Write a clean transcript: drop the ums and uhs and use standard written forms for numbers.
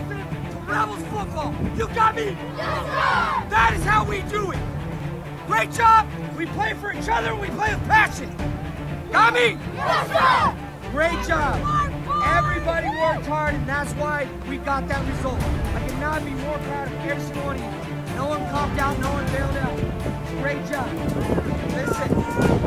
positive to Rebels football. You got me? Yes, sir! That is how we do it. Great job. We play for each other and we play with passion. Got me? Yes, sir! Great job. Everybody worked hard, and that's why we got that result. I cannot be more proud of every single one of you. No one copped out, no one bailed out. Great job. Listen.